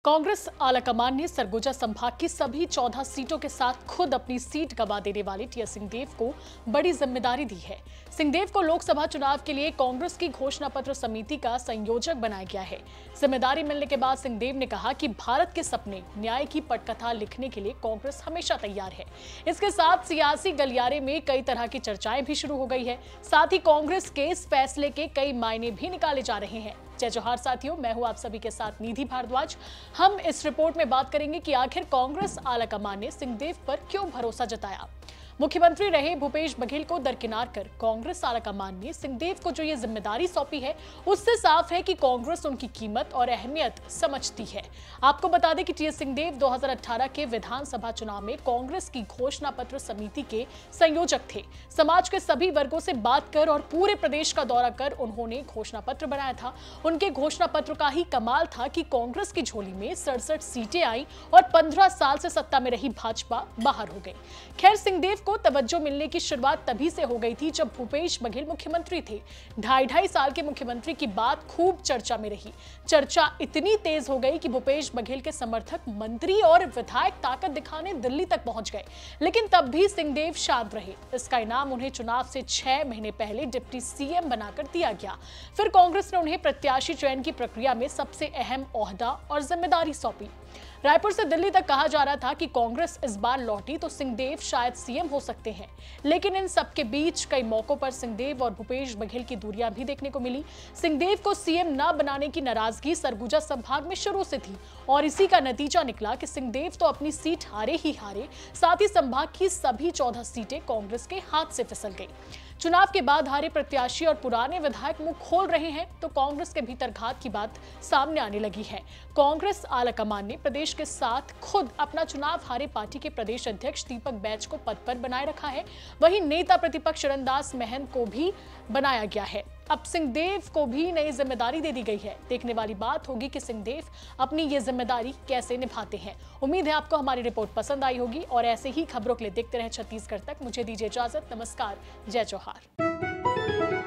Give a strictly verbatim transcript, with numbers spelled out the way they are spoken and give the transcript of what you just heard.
कांग्रेस आलाकमान ने सरगुजा संभाग की सभी चौदह सीटों के साथ खुद अपनी सीट गंवा देने वाले टीएस सिंहदेव को बड़ी जिम्मेदारी दी है। सिंहदेव को लोकसभा चुनाव के लिए कांग्रेस की घोषणा पत्र समिति का संयोजक बनाया गया है। जिम्मेदारी मिलने के बाद सिंहदेव ने कहा कि भारत के सपने न्याय की पटकथा लिखने के लिए कांग्रेस हमेशा तैयार है। इसके साथ सियासी गलियारे में कई तरह की चर्चाएं भी शुरू हो गई है। साथ ही कांग्रेस के इस फैसले के कई मायने भी निकाले जा रहे हैं। जय जोहार साथियों, मैं हूं आप सभी के साथ निधि भारद्वाज। हम इस रिपोर्ट में बात करेंगे कि आखिर कांग्रेस आलाकमान ने सिंहदेव पर क्यों भरोसा जताया। मुख्यमंत्री रहे भूपेश बघेल को दरकिनार कर कांग्रेस आलाकमान ने सिंहदेव को जो ये जिम्मेदारी सौंपी है, उससे साफ है कि कांग्रेस उनकी कीमत और अहमियत समझती है। आपको बता दें कि टीएस सिंहदेव दो हज़ार अठारह के विधानसभा चुनाव में कांग्रेस की घोषणा पत्र समिति के संयोजक थे। समाज के सभी वर्गों से बात कर और पूरे प्रदेश का दौरा कर उन्होंने घोषणा पत्र बनाया था। उनके घोषणा पत्र का ही कमाल था कि कांग्रेस की झोली में सड़सठ सीटें आई और पंद्रह साल से सत्ता में रही भाजपा बाहर हो गई। खैर, सिंहदेव को तवज्जो मिलने की शुरुआत तभी से हो गई थी जब भूपेश बघेल मुख्यमंत्री थे। ढाई ढाई साल के मुख्यमंत्री की बात खूब चर्चा में रही। चर्चा इतनी तेज हो गई कि भूपेश बघेल के समर्थक, मंत्री और विधायक ताकत दिखाने दिल्ली तक पहुंच गए, लेकिन तब भी सिंहदेव शांत रहे। इसका इनाम उन्हें चुनाव से छह महीने पहले डिप्टी सीएम बनाकर दिया गया। फिर कांग्रेस ने उन्हें प्रत्याशी चयन की प्रक्रिया में सबसे अहम ओहदा और जिम्मेदारी सौंपी। रायपुर से दिल्ली तक कहा जा रहा था कि कांग्रेस इस बार लौटी तो सिंहदेव शायद सीएम हो सकते हैं, लेकिन इन सबके बीच कई मौकों पर सिंहदेव और भूपेश बघेल की दूरियां भी देखने को मिली। सिंहदेव को सीएम न बनाने की नाराजगी सरगुजा संभाग में शुरू से थी और इसी का नतीजा निकला कि सिंहदेव तो अपनी सीट हारे ही हारे, साथ ही संभाग की सभी चौदह सीटें कांग्रेस के हाथ से फिसल गई। चुनाव के बाद हारे प्रत्याशी और पुराने विधायक मुंह खोल रहे हैं तो कांग्रेस के भीतर घात की बात सामने आने लगी है। कांग्रेस आलाकमान ने प्रदेश के साथ खुद अपना चुनाव हारे पार्टी के प्रदेश अध्यक्ष दीपक बैज को पद पर बनाए रखा है। वहीं नेता प्रतिपक्ष चरणदास महंत को भी बनाया गया है। अब सिंहदेव को भी नई जिम्मेदारी दे दी गई है। देखने वाली बात होगी कि सिंहदेव अपनी ये जिम्मेदारी कैसे निभाते हैं। उम्मीद है आपको हमारी रिपोर्ट पसंद आई होगी और ऐसे ही खबरों के लिए देखते रहे छत्तीसगढ़ तक। मुझे दीजिए इजाजत। नमस्कार, जय जोहार।